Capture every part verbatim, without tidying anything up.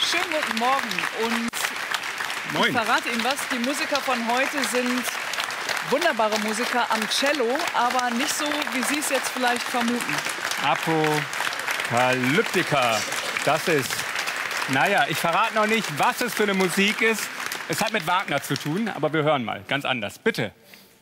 schönen guten Morgen. Und Moin. Ich verrate Ihnen was, die Musiker von heute sind wunderbare Musiker am Cello, aber nicht so, wie Sie es jetzt vielleicht vermuten. Apokalyptika, das ist, naja, ich verrate noch nicht, was es für eine Musik ist. Es hat mit Wagner zu tun, aber wir hören mal, ganz anders. Bitte.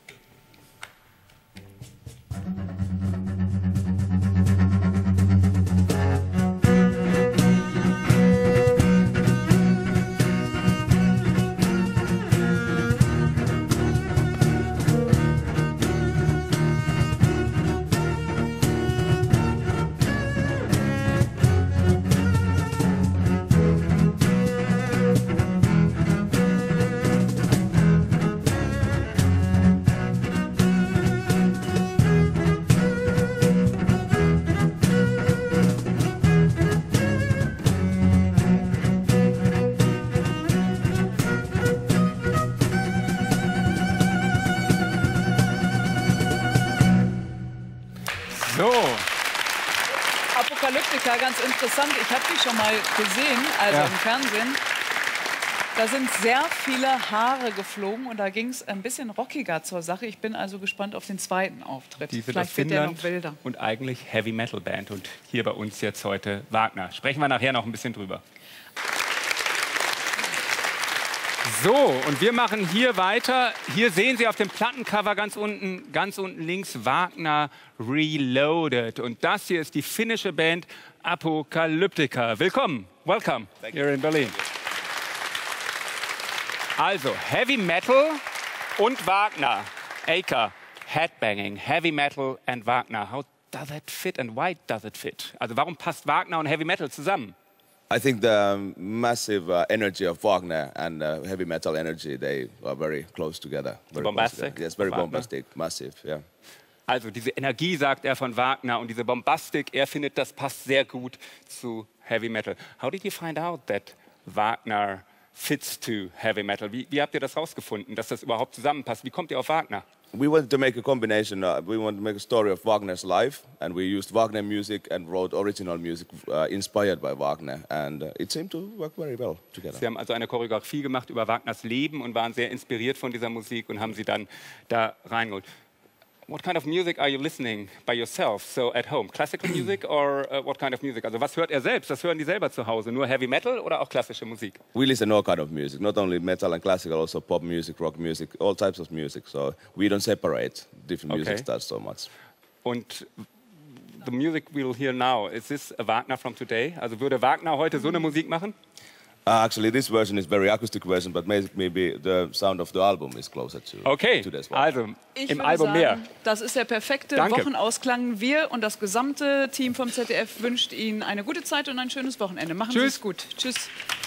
So. Apokalyptika, ganz interessant. Ich habe die schon mal gesehen, also Ja. im Fernsehen. Da sind sehr viele Haare geflogen und da ging es ein bisschen rockiger zur Sache. Ich bin also gespannt auf den zweiten Auftritt. Die sind Vielleicht aus wird der Finnland noch wilder. und eigentlich Heavy Metal Band und hier bei uns jetzt heute Wagner. Sprechen wir nachher noch ein bisschen drüber. So, und wir machen hier weiter. Hier sehen Sie auf dem Plattencover ganz unten, ganz unten links Wagner Reloaded. Und das hier ist die finnische Band Apokalyptika. Willkommen, welcome here in Berlin. Also Heavy Metal und Wagner. Aker, Headbanging, Heavy Metal and Wagner. How does that fit and why does it fit? Also warum passt Wagner und Heavy Metal zusammen? I think the um, massive uh, energy of Wagner and uh, heavy metal energy, they are very close together. Very bombastic? Close together. Yes, very Wagner. bombastic, massive, yeah. Also diese Energie, sagt er, von Wagner und diese Bombastik, er findet, das passt sehr gut zu Heavy Metal. How did you find out that Wagner fits to Heavy Metal? Wie, wie habt ihr das rausgefunden, dass das überhaupt zusammenpasst? Wie kommt ihr auf Wagner? We wanted to make a combination, uh, we wanted to make a story of Wagner's life, and we used Wagner music and wrote original music uh, inspired by Wagner, and uh, it seemed to work very well together. Sie haben also eine Choreografie gemacht über Wagners Leben und waren sehr inspiriert von dieser Musik und haben sie dann da reingeholt. What kind of music are you listening by yourself, so at home? Classical music or uh, what kind of music? Also was hört er selbst? Das hören die selber zu Hause? Nur Heavy Metal oder auch klassische Musik? We listen all kind of music, not only metal and classical, also pop music, rock music, all types of music, so we don't separate different Okay. music styles so much. Und the music we'll hear now, is this a Wagner from today? Also würde Wagner heute so eine Musik machen? Uh, actually, this version is very acoustic version, but maybe, maybe the sound of the album is closer to Okay, today's one. also Ich im würde Album sagen, mehr. das ist der perfekte Danke. Wochenausklang. Wir und das gesamte Team vom Z D F wünscht Ihnen eine gute Zeit und ein schönes Wochenende. Machen Sie Tschüss. es gut. Tschüss.